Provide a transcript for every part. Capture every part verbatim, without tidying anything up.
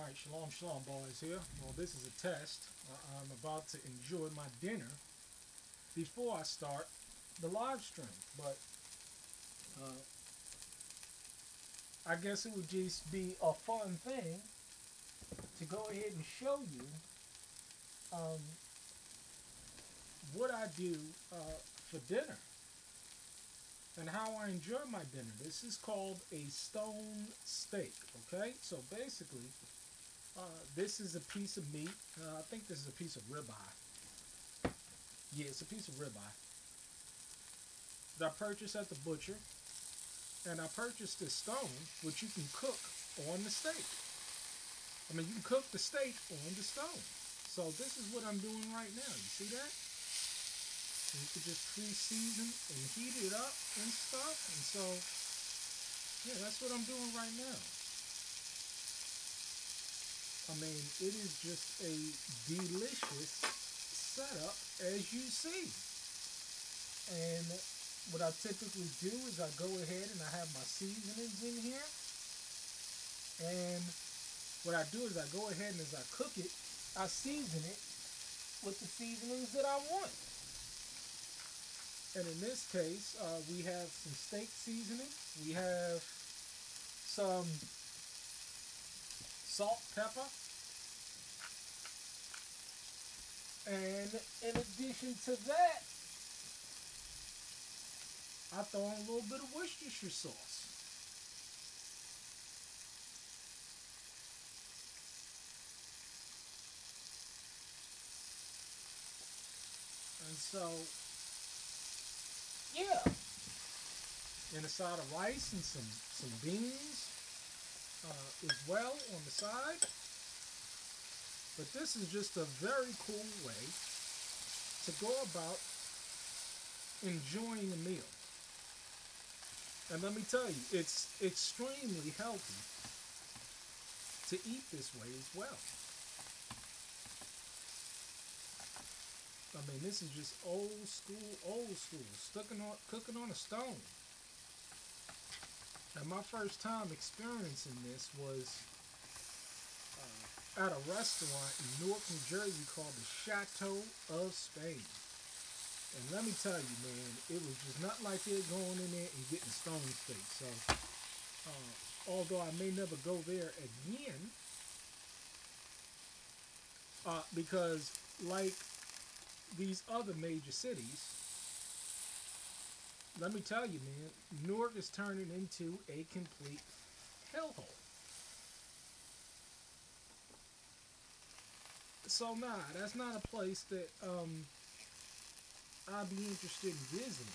Alright, shalom, shalom, boys here. Well, this is a test. Uh, I'm about to enjoy my dinner before I start the live stream. But uh, I guess it would just be a fun thing to go ahead and show you um, what I do uh, for dinner and how I enjoy my dinner. This is called a stone steak, okay? So basically, Uh, this is a piece of meat. Uh, I think this is a piece of ribeye. Yeah, it's a piece of ribeye that I purchased at the butcher. And I purchased this stone, which you can cook on the steak. I mean, you can cook the steak on the stone. So this is what I'm doing right now. You see that? And you can just pre-season and heat it up and stuff. And so, yeah, that's what I'm doing right now. I mean, it is just a delicious setup, as you see. And what I typically do is I go ahead and I have my seasonings in here. And what I do is I go ahead and as I cook it, I season it with the seasonings that I want. And in this case, uh, we have some steak seasoning. We have some salt, pepper. And in addition to that, I throw in a little bit of Worcestershire sauce. And so, yeah. And a side of rice and some, some beans uh, as well on the side. But this is just a very cool way to go about enjoying a meal. And let me tell you, it's extremely healthy to eat this way as well. I mean, this is just old school, old school, cooking on, cooking on a stone. And my first time experiencing this was uh, at a restaurant in Newark, New Jersey called the Chateau of Spain. And let me tell you, man, it was just not like it going in there and getting a stone steak. So, uh, although I may never go there again, uh, because like these other major cities, let me tell you, man, Newark is turning into a complete hellhole. So nah, that's not a place that um, I'd be interested in visiting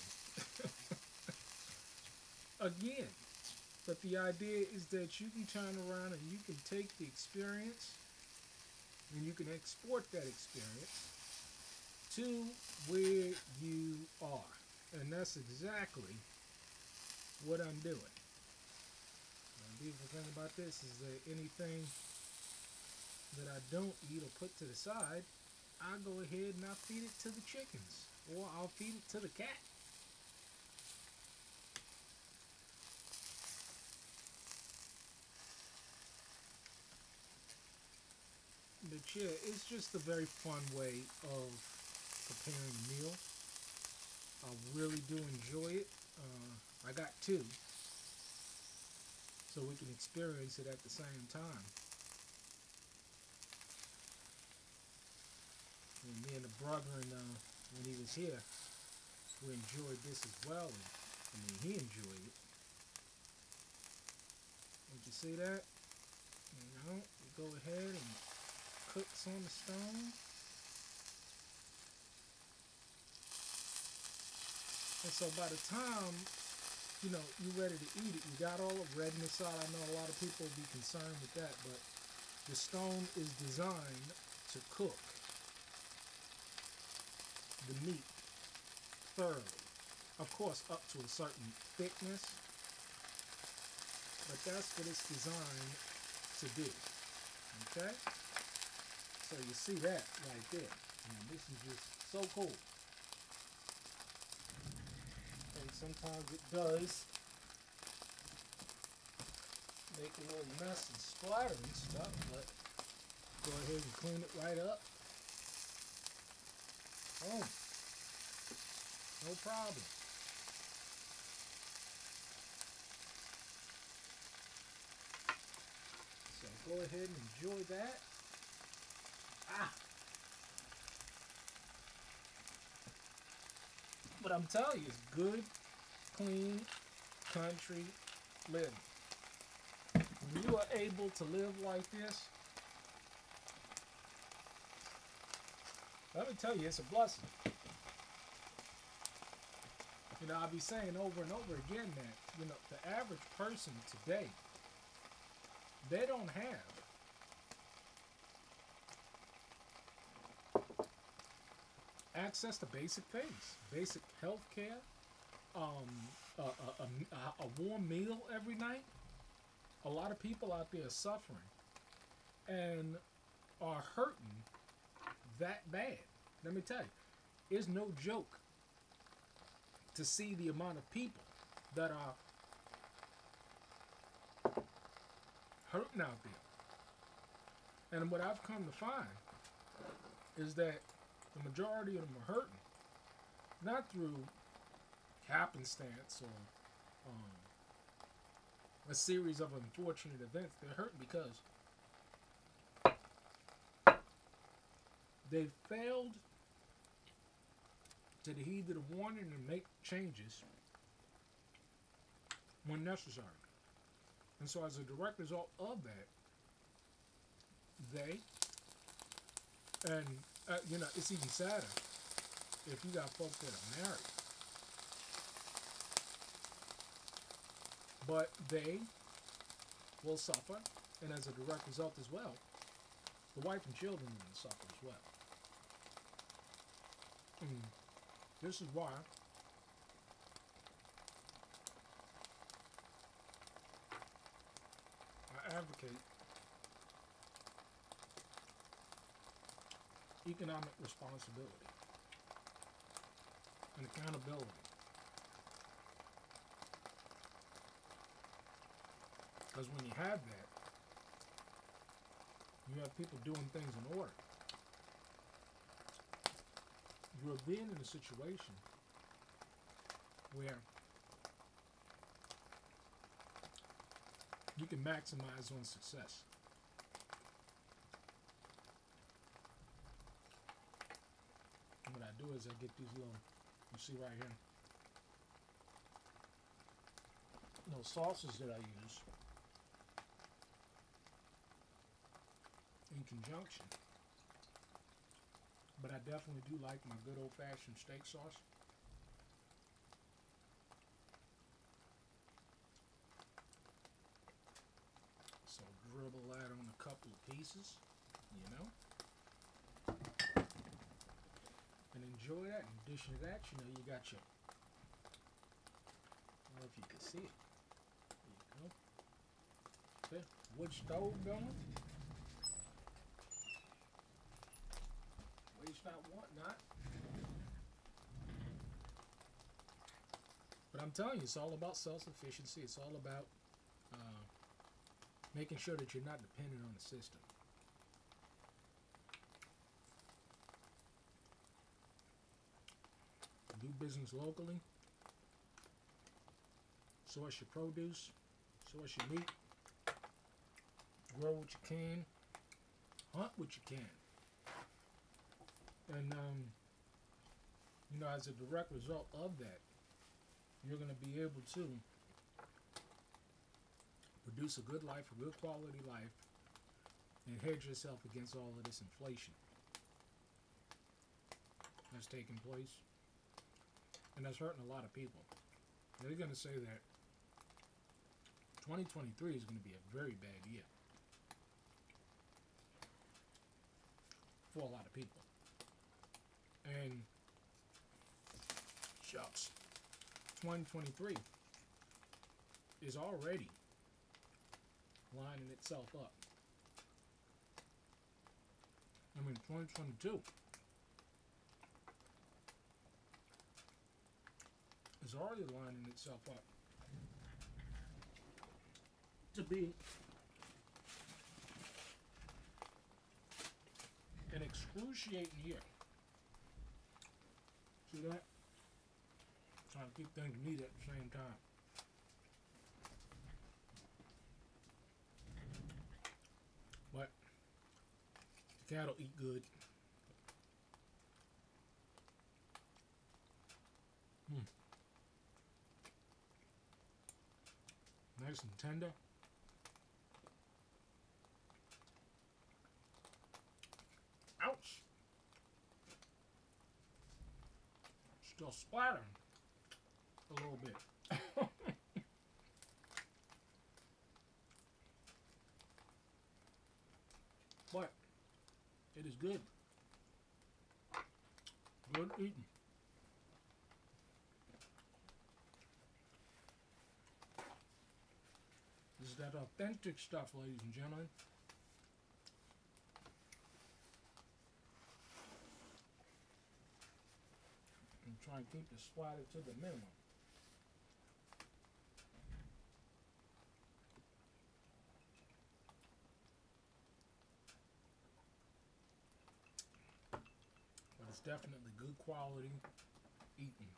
again. But the idea is that you can turn around and you can take the experience and you can export that experience to where you are. And that's exactly what I'm doing. The beautiful thing about this is that anything that I don't eat or put to the side, I go ahead and I feed it to the chickens, or I'll feed it to the cat. But yeah, it's just a very fun way of preparing a meal. I really do enjoy it. Uh, I got two, so we can experience it at the same time. And me and the brother, and uh, when he was here, we enjoyed this as well. And, I mean, he enjoyed it. Did you see that? You know, you go ahead and cooks on the stone. And so by the time, you know, you're ready to eat it, you got all the redness out. I know a lot of people will be concerned with that, but the stone is designed to cook the meat thoroughly. Of course, up to a certain thickness, but that's what it's designed to do. Okay? So you see that right there. And this is just so cool. And sometimes it does make a little mess and splattering stuff, but go ahead and clean it right up. Oh, no problem. So go ahead and enjoy that. Ah. But I'm telling you, it's good, clean, country living. When you are able to live like this, let me tell you, it's a blessing. You know, I'll be saying over and over again that, you know, the average person today, they don't have access to basic things, basic health care, um, a, a, a, a warm meal every night. A lot of people out there are suffering and are hurting that bad. Let me tell you, it's no joke to see the amount of people that are hurting out there. And what I've come to find is that the majority of them are hurting not through happenstance or um, a series of unfortunate events. They're hurting because they failed to heed to the warning and make changes when necessary. And so as a direct result of that, they, and uh, you know, it's even sadder if you got folks that are married, but they will suffer, and as a direct result as well, the wife and children will suffer as well. And this is why I advocate economic responsibility and accountability. Because when you have that, you have people doing things in order. You're being in a situation where you can maximize on success. And what I do is I get these little, you see right here, little sauces that I use in conjunction. But I definitely do like my good old-fashioned steak sauce. So dribble that on a couple of pieces, you know. And enjoy that. In addition to that, you know, you got your, I don't know if you can see it. There you go. Okay. Wood stove going. Waste not, want not. But I'm telling you, it's all about self-sufficiency. It's all about uh, making sure that you're not dependent on the system. Do business locally. Source your produce. Source your meat. Grow what you can. Hunt what you can. And, um, you know, as a direct result of that, you're going to be able to produce a good life, a good quality life, and hedge yourself against all of this inflation that's taking place. And that's hurting a lot of people. They're going to say that twenty twenty-three is going to be a very bad year for a lot of people. And shucks, twenty twenty-three is already lining itself up. I mean, twenty twenty-two is already lining itself up to be an excruciating year. See that? Trying to keep things neat at the same time. But the cattle eat good. Hmm. Nice and tender. Ouch! Still splattering a little bit. But it is good. Good eating. This is that authentic stuff, ladies and gentlemen. I'm trying to keep the splatter to the minimum. But it's definitely good quality eating.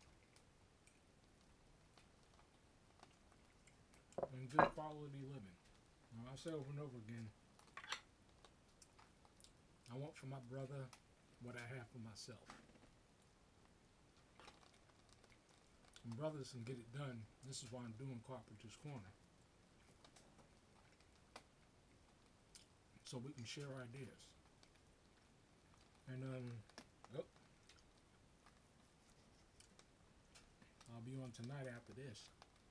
And good quality living. Now, I say over and over again, I want for my brother what I have for myself. And brothers can get it done. This is why I'm doing Carpenter's Corner. So we can share ideas. And um, oh, I'll be on tonight after this.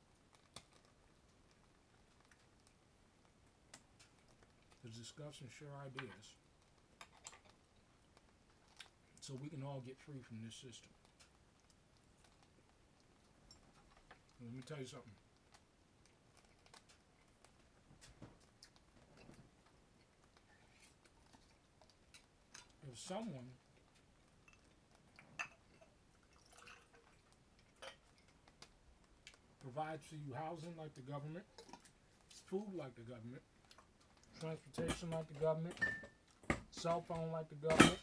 To discuss and share ideas. So we can all get free from this system. Let me tell you something. If someone provides for you housing like the government, food like the government, transportation like the government, cell phone like the government,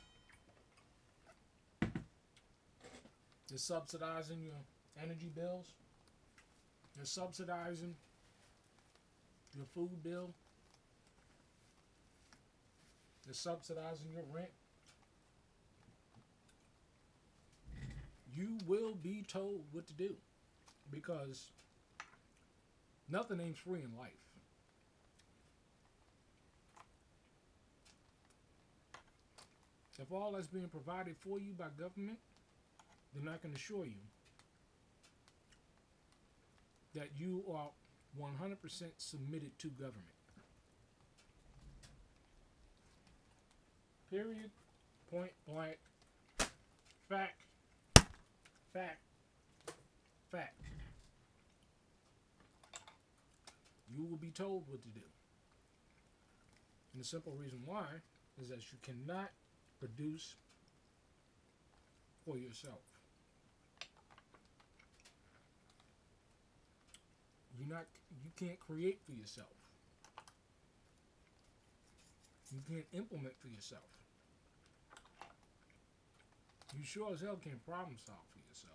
they're subsidizing your energy bills, they're subsidizing your food bill, they're subsidizing your rent, you will be told what to do, because nothing ain't free in life. If all that's being provided for you by government, they're not going to assure you that you are one hundred percent submitted to government. Period. Point blank. Fact. Fact. Fact. You will be told what to do. And the simple reason why is that you cannot produce for yourself. You're not, you can't create for yourself. You can't implement for yourself. You sure as hell can't problem solve for yourself.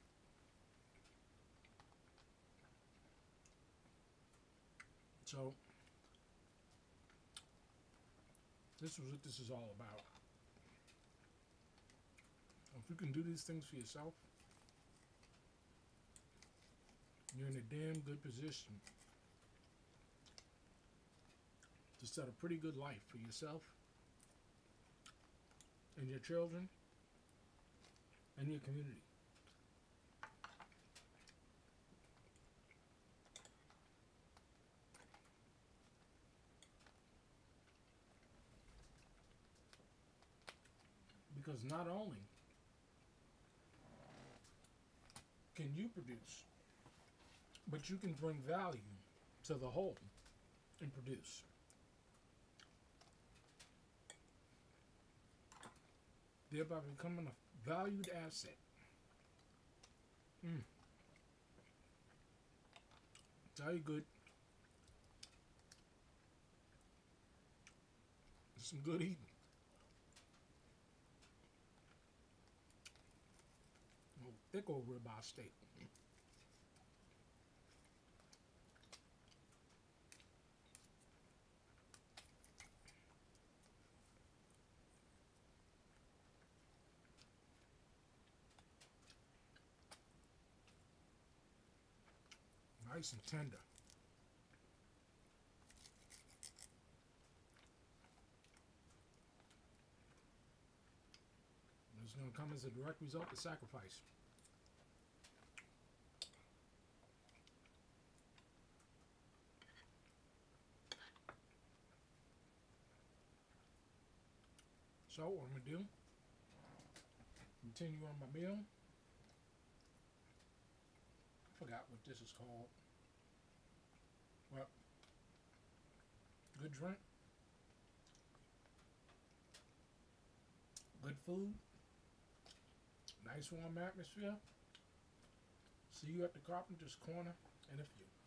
So, this is what this is all about. If you can do these things for yourself, you're in a damn good position to set a pretty good life for yourself and your children and your community. Because not only can you produce, but you can bring value to the whole and produce. Thereby becoming a valued asset. Mm. Very good. some good eating. Oh, thick old ribeye steak. Nice and tender. It's going to come as a direct result of sacrifice. So what I'm going to do, continue on my meal. I forgot what this is called. Well, good drink, good food, nice warm atmosphere. See you at the Carpenter's Corner in a few.